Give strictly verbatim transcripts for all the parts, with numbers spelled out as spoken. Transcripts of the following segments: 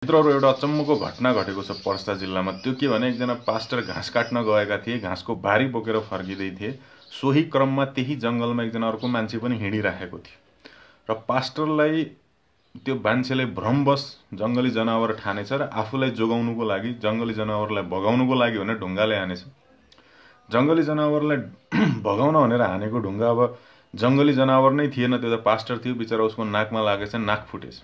मित्रहरु एउटा अचम्मको घटना घटेको छ पर्सा जिल्लामा। त्यो के भने एकजना पास्टर घाँस काट्न गएका थिए, घाँसको भारी बोकेर फर्किँदै थिए। सोही क्रममा त्यही जंगलमा एकजना अर्को मान्छे पनि हिँडिराखेको थियो र पास्टरलाई त्यो मान्छेले भ्रमवश जंगली जनावर ठानेछ र आफूलाई जोगाउनुको लागि, जंगली जनावरलाई भगाउनुको लागि भनेर ढुङ्गाले हानेछ। जंगली जनावरलाई भगाउन भनेर हानेको ढुङ्गा अब जंगली जनावर नै थिएन, त्यो त पास्टर थियो। बिचरा उसको नाकमा लागेछ, नाक फुटेछ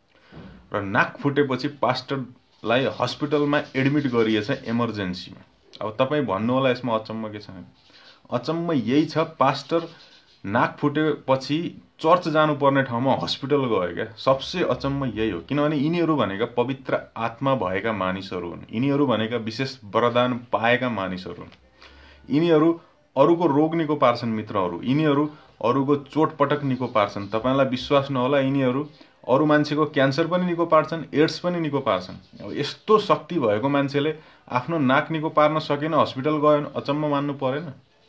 र नाक फुटेपछि पास्टरलाई हस्पिटलमा एडमिट गरिएछ इमर्जेन्सीमा। अब तपाई भन्नु होला यसमा अचम्म के छ? अचम्म यही छ, पास्टर नाक फुटेपछि चर्च जानुपर्ने ठाउँमा हस्पिटल गयो क्या। सबसे अचम्म यही हो, किनभने यिनीहरू भनेका पवित्र आत्मा भएका मानिसहरू हुन्। यिनीहरू भनेका विशेष वरदान पाएका मानिसहरू हुन्। यिनीहरू अरूको रोग निको पार्छन् मित्रहरू। यिनीहरू अरूको चोटपटक निको पार्छन्। तपाईलाई विश्वास नहोला, यिनीहरू अरू मान्छेको क्यान्सर पनि निको पार्छन्, एड्स पनि निको पार्छन्। अब यस्तो शक्ति भएको मान्छेले आफ्नो नाक निको पार्न सकेन, हस्पिटल गयो, अचम्म मान्नु परेन?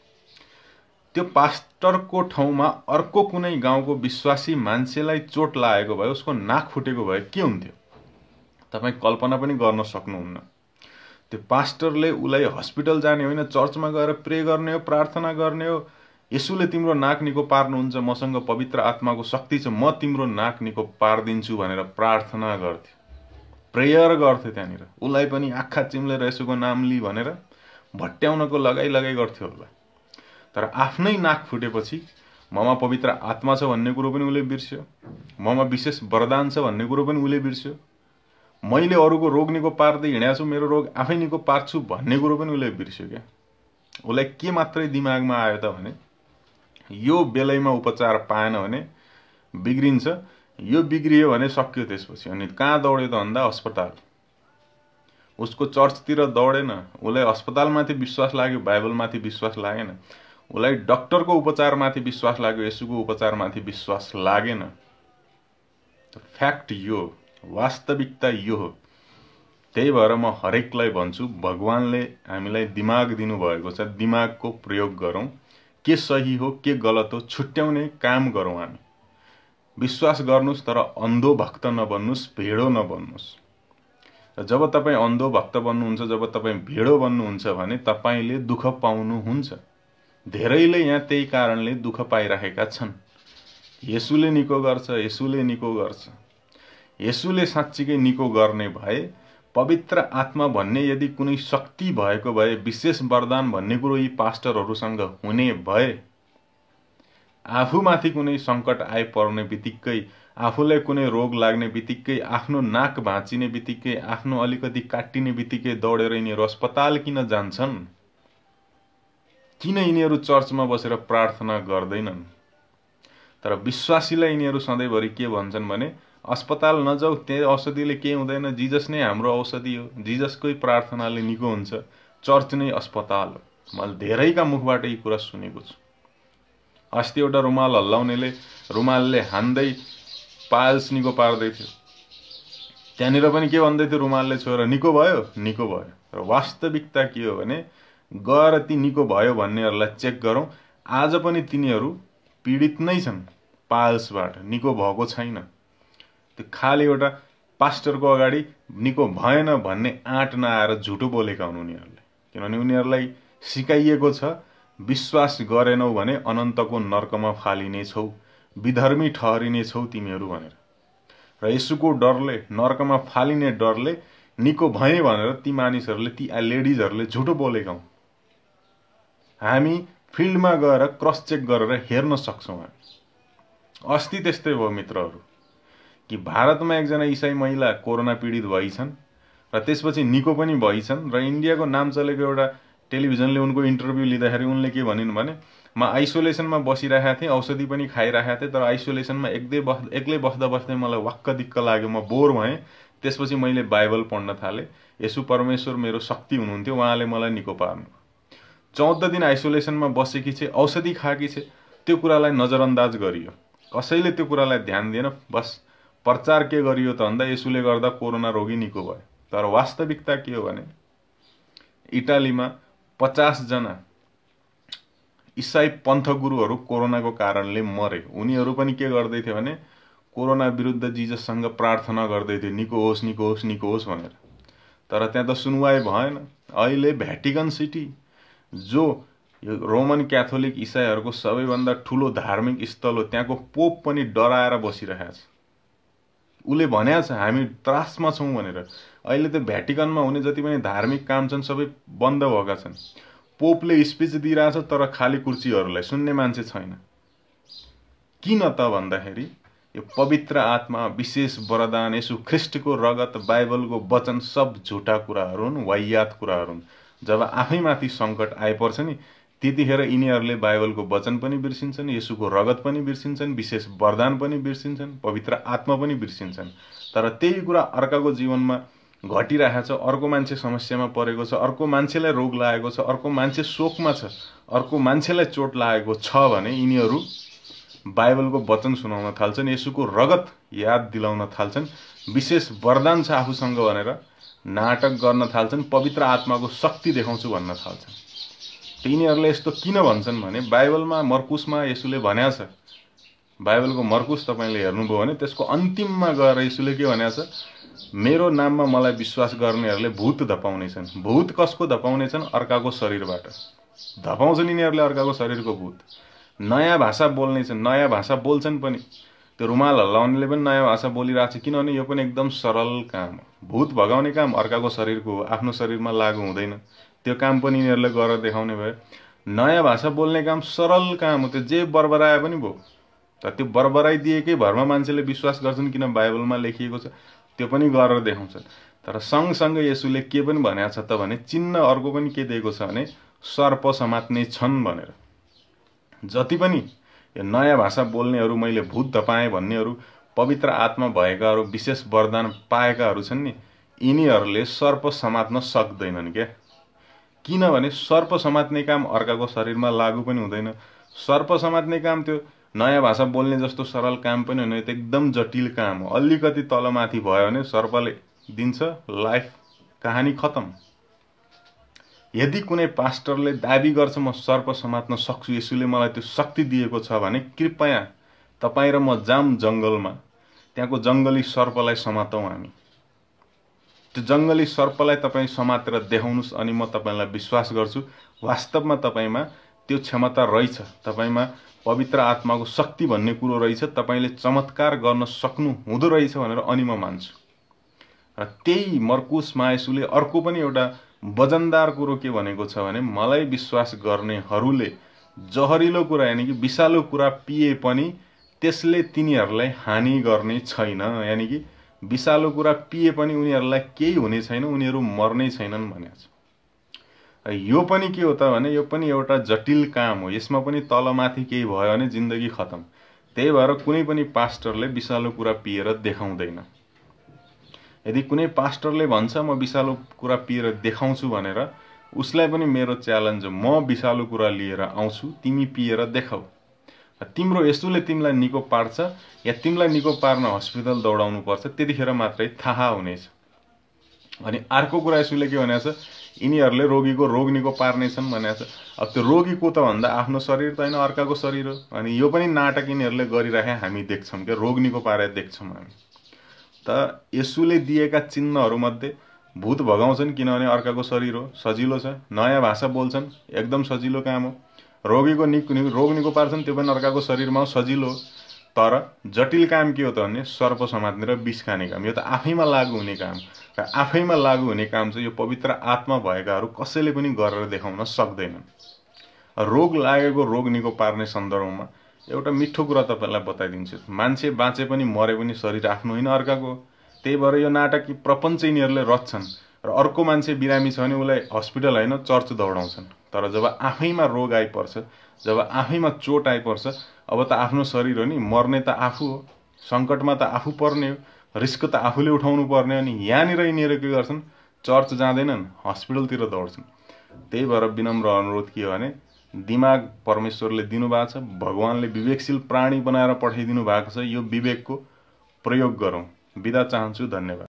त्यो पास्टरको ठाउँमा अर्को कुनै गाउँको विश्वासी मान्छेलाई चोट लागेको भए, उसको नाक फुटेको भए के हुन्थ्यो? तपाई कल्पना पनि गर्न सक्नुहुन्न। त्यो पास्टरले उलाई हस्पिटल जाने होइन, चर्चमा गएर प्रे गर्ने हो, प्रार्थना गर्ने हो। यसुले तिम्रो नाक निको पार्नुहुन्छ, मसँग पवित्र आत्माको शक्ति छ, म तिम्रो नाक निको पार्दिन्छु भनेर प्रार्थना गर्थे, प्रेयर गर्थे। त्यहाँनिर उलाई पनि आँखा चिम्लेर यसुको नाम लि भनेर भट्ट्याउनको लगाई लगाई गर्थ्यो होला। तर आफ्नै नाक फुटेपछि ममा पवित्र आत्मा छ भन्ने कुरो पनि उले बिर्स्यो, ममा विशेष वरदान छ भन्ने कुरो पनि उले बिर्स्यो, मैले अरूको रोग निको पार्दै हिँडेको छु, मेरो रोग आफै निको पार्छु भन्ने कुरो पनि उले बिर्स्यो क्या। उलाई के मात्रै दिमागमा आयो त भने यो बेलैमा उपचार पाएन भने बिग्रिन्छ, यो बिग्रियो भने सक्यो। त्यसपछि अनि कहाँ दौड्यो त भन्दा अस्पताल। उसको चर्चतिर दौडेन, उलाई अस्पतालमाथि विश्वास लाग्यो, बाइबलमाथि विश्वास लागेन। उलाई डाक्टरको उपचारमाथि विश्वास लाग्यो, यसुको उपचारमाथि विश्वास लागेन। फ्याक्ट यो, वास्तविकता यो हो। त्यही भएर म हरेकलाई भन्छु, भगवानले हामीलाई दिमाग दिनुभएको छ, दिमागको प्रयोग गरौँ। के सही हो के गलत हो छुट्याउने काम गरौँ हामी। विश्वास गर्नुस् तर अन्धो भक्त नबन्नुस्, भेडो नबन्नुस्। र जब तपाई अन्धो भक्त बन्नुहुन्छ, जब तपाई भेडो बन्नुहुन्छ भने तपाईले दुःख पाउनुहुन्छ। धेरैले यहाँ त्यही कारणले दुःख पाइरहेका छन्। येशूले निको गर्छ, येशूले निको गर्छ। येशूले साँच्चीकै निको गर्ने भए, पवित्र आत्मा भन्ने यदि कुनै शक्ति भएको भए, विशेष वरदान भन्ने कुरो यी पास्टरहरूसँग हुने भए, आफूमाथि कुनै संकट आइपर्ने बित्तिकै, आफूलाई कुनै रोग लाग्ने बित्तिकै, आफ्नो नाक भाँचिने बित्तिकै, आफ्नो अलिकति काटिने बित्तिकै दौडेर यिनीहरू अस्पताल किन जान्छन्? किन यिनीहरू चर्चमा बसेर प्रार्थना गर्दैनन्? तर विश्वासीलाई यिनीहरू सधैँभरि के भन्छन् भने अस्पताल नजाऊ, त्यही औषधिले केही हुँदैन, जिजस नै हाम्रो औषधि हो, जिजसकै प्रार्थनाले निको हुन्छ, चर्च नै अस्पताल हो। मैले धेरैका मुखबाट यी कुरा सुनेको छु। अस्ति एउटा रुमाल हल्लाउनेले रुमालले हान्दै पाइल्स निको पार्दै थियो। त्यहाँनिर पनि के भन्दै थियो? रुमालले छोएर निको भयो, निको भयो। र वास्तविकता के हो भने गएर ती निको भयो भन्नेहरूलाई चेक गरौँ, आज पनि तिनीहरू पीडित नै छन् पाइल्सबाट, निको भएको छैन। त्यो खाली एउटा पास्टरको अगाडि निको भएन भन्ने आँट नआएर झुटो बोलेका हुन् उनीहरूले। किनभने उनीहरूलाई सिकाइएको छ, विश्वास गरेनौ भने अनन्तको नर्कमा फालिनेछौ, विधर्मी ठहरिनेछौ तिमीहरू भनेर। र यसुको डरले, नर्कमा फालिने डरले निको भए भनेर ती मानिसहरूले, ती लेडिजहरूले झुटो बोलेका हुन्। हामी फिल्डमा गएर क्रस चेक गरेर हेर्न सक्छौँ। हामी अस्ति त्यस्तै भयो मित्रहरू कि भारतमा एकजना इसाई महिला कोरोना पीडित भइछन् र त्यसपछि निको पनि भइछन्। र इन्डियाको नाम चलेको एउटा टेलिभिजनले उनको इन्टरभ्यू लिँदाखेरि उनले के भनिन् भने म आइसोलेसनमा बसिरहेको थिएँ, औषधि पनि खाइरहेको थिएँ, तर आइसोलेसनमा एक्लै बस् एक्लै बस्दा बस्दै मलाई वाक्क दिक्क लाग्यो, म बोर भएँ। त्यसपछि मैले बाइबल पढ्न थालेँ, यसु परमेश्वर मेरो शक्ति हुनुहुन्थ्यो, उहाँले मलाई निको पार्नु। चौध दिन आइसोलेसनमा बसेकी छे, औषधि खाएकी छे, त्यो कुरालाई नजरअन्दाज गरियो, कसैले त्यो कुरालाई ध्यान दिएन। बस प्रचार के गरियो त भन्दा यसुले गर्दा कोरोना रोगी निको भयो। तर वास्तविकता के हो भने इटालीमा पचास जना इसाई पन्थ गुरुहरू कोरोनाको कारणले मरे। उनीहरू पनि के गर्दै थिए भने कोरोना विरुद्ध जिजससँग प्रार्थना गर्दै थियो, निको होस् निको होस् निको होस् भनेर। तर त्यहाँ त सुनवाई भएन। अहिले भ्याटिकन सिटी, जो यो रोमन क्याथोलिक इसाईहरूको सबैभन्दा ठुलो धार्मिक स्थल हो, त्यहाँको पोप पनि डराएर बसिरहेको छ। उसले भनेको छ हामी त्रासमा छौँ भनेर। अहिले त भ्याटिकनमा हुने जति पनि धार्मिक काम छन् सबै बन्द भएका छन्। पोपले स्पिच दिइरहेछ तर खाली कुर्सीहरूलाई, सुन्ने मान्छे छैन। किन त भन्दाखेरि यो पवित्र आत्मा, विशेष वरदान, यसु ख्रिस्टको रगत, बाइबलको वचन सब झुटा कुराहरू हुन्, वाहियात कुराहरू हुन्। जब आफैमाथि सङ्कट आइपर्छ नि त्यतिखेर यिनीहरूले बाइबलको वचन पनि बिर्सिन्छन्, येशूको रगत पनि बिर्सिन्छन्, विशेष वरदान पनि बिर्सिन्छन्, पवित्र आत्मा पनि बिर्सिन्छन्। तर त्यही कुरा अर्काको जीवनमा घटिरहेको छ, अर्को मान्छे समस्यामा परेको छ, अर्को मान्छेलाई रोग लागेको छ, अर्को मान्छे शोकमा छ, अर्को मान्छेलाई चोट लागेको छ भने यिनीहरू बाइबलको वचन सुनाउन थाल्छन्, येशूको रगत याद दिलाउन थाल्छन्, विशेष वरदान छ आफूसँग भनेर नाटक गर्न थाल्छन्, पवित्र आत्माको शक्ति देखाउँछु भन्न थाल्छन्। यिनीहरूले यस्तो किन भन्छन् भने बाइबलमा मर्कुसमा येशूले भनेको छ, बाइबलको मर्कुस तपाईँले हेर्नुभयो भने त्यसको अन्तिममा गएर येशूले के भनेको छ, मेरो नाममा मलाई विश्वास गर्नेहरूले भूत धपाउनेछन्। भूत कसको धपाउनेछन्? अर्काको शरीरबाट धपाउँछन् यिनीहरूले अर्काको शरीरको भूत। नयाँ भाषा बोल्नेछन्, नयाँ भाषा बोल्छन् पनि। त्यो रुमाल हल्लाउनेले पनि नयाँ भाषा बोलिरहेको छ, किनभने यो पनि एकदम सरल काम हो। भूत भगाउने काम अर्काको शरीरको हो, आफ्नो शरीरमा लागु हुँदैन। त्यो काम पनि यिनीहरूले गरेर देखाउने भयो। नयाँ भाषा बोल्ने काम सरल काम हो, त्यो जे बरबराए पनि भयो। तर त्यो बरबराइदिएकै भरमा मान्छेले विश्वास गर्छन् किन बाइबलमा लेखिएको छ, त्यो पनि गरेर देखाउँछन्। तर सँगसँगै येशूले के पनि भनेको छ त भने चिन्ह अर्को पनि के दिएको छ भने सर्प समात्ने छन् भनेर। जति पनि यो नयाँ भाषा बोल्नेहरू, मैले भूत धपाएँ भन्नेहरू, पवित्र आत्मा भएकाहरू, विशेष वरदान पाएकाहरू छन् नि, यिनीहरूले सर्प समात्न सक्दैनन् क्या। किनभने सर्प समात्ने काम अर्काको शरीरमा लागु पनि हुँदैन। सर्प समात्ने काम त्यो नयाँ भाषा बोल्ने जस्तो सरल काम पनि होइन, त्यो एकदम जटिल काम हो। अलिकति तलमाथि भयो भने सर्पले दिन्छ लाइफ, कहानी खतम। यदि कुनै पास्टरले दाबी गर्छ म सर्प समात्न सक्छु, येशूले मलाई त्यो शक्ति दिएको छ भने कृपया तपाईँ र म जाम जङ्गलमा, त्यहाँको जङ्गली सर्पलाई समातौँ हामी। त्यो जङ्गली सर्पलाई तपाईँ समातेर देखाउनुहोस्, अनि म तपाईँलाई विश्वास गर्छु वास्तवमा तपाईँमा त्यो क्षमता रहेछ, तपाईँमा पवित्र आत्माको शक्ति भन्ने कुरो रहेछ, तपाईँले चमत्कार गर्न सक्नु हुँदो रहेछ भनेर अनि म मान्छु। र त्यही मर्कुसमा येशूले अर्को पनि एउटा वजनदार कुरो के भनेको छ भने मलाई विश्वास गर्नेहरूले जहरिलो कुरा यानि कि विषालु कुरा पिए पनि त्यसले तिनीहरूलाई हानि गर्ने छैन। यानि कि विषालु कुरा पिए पनि उनीहरूलाई केही हुने छैन, उनीहरू मर्ने छैनन् भनेको छ। यो पनि के हो त भने यो पनि एउटा जटिल काम हो। यसमा पनि तलमाथि केही भयो भने जिन्दगी खतम। त्यही भएर कुनै पनि पास्टरले विषालु कुरा पिएर देखाउँदैन। यदि कुनै पास्टरले भन्छ म विषालु कुरा पिएर देखाउँछु भनेर, उसलाई पनि मेरो च्यालेन्ज हो, म विषालु कुरा लिएर आउँछु, तिमी पिएर देखाऊ। तिम्रो येशूले तिमीलाई निको पार्छ या तिमीलाई निको पार्न हस्पिटल दौडाउनु पर्छ, त्यतिखेर मात्रै थाहा हुनेछ। अनि अर्को कुरा येशूले के भनेको छ, यिनीहरूले रोगीको रोग निको पार्नेछन् भनेको छ। अब त्यो रोगी को त भन्दा आफ्नो शरीर त होइन, अर्काको शरीर हो। अनि यो पनि नाटक यिनीहरूले गरिराखे हामी देख्छौँ क्या, रोग निको पारेर देख्छौँ हामी। त येशूले दिएका चिन्हहरूमध्ये भूत भगाउँछन् किनभने अर्काको शरीर हो, सजिलो छ। नयाँ भाषा बोल्छन्, एकदम सजिलो काम हो। रोगीको निको रोग निको पार्छन्, त्यो पनि अर्काको शरीरमा हो, सजिलो हो। तर जटिल काम के हो त भने सर्प समात्ने र विष खाने काम। यो त आफैमा लागु हुने काम र आफैमा लागु हुने काम चाहिँ यो पवित्र आत्मा भएकाहरू कसैले पनि गरेर देखाउन सक्दैनन्। रोग लागेको रोग निको पार्ने सन्दर्भमा एउटा मिठो कुरा तपाईँलाई बताइदिन्छु। मान्छे बाँचे पनि मरे पनि शरीर आफ्नो होइन, अर्काको। त्यही भएर यो नाटक प्रपञ्च यिनीहरूले रच्छन् र अर्को मान्छे बिरामी छ भने उसलाई हस्पिटल होइन चर्च दौडाउँछन्। तर जब आफैमा रोग आइपर्छ, जब आफैमा चोट आइपर्छ, अब त आफ्नो शरीर हो नि, मर्ने त आफू हो, सङ्कटमा त आफू पर्ने हो, रिस्क त आफूले उठाउनु पर्ने हो। नि यहाँनिर यिनीहरू के गर्छन्, चर्च जाँदैनन्, हस्पिटलतिर दौड्छन्। त्यही भएर विनम्र अनुरोध के हो भने दिमाग परमेश्वरले दिनुभएको छ, भगवानले विवेकशील प्राणी बनाएर पठाइदिनु भएको छ, यो विवेकको प्रयोग गरौँ। बिदा चाहन्छु, धन्यवाद।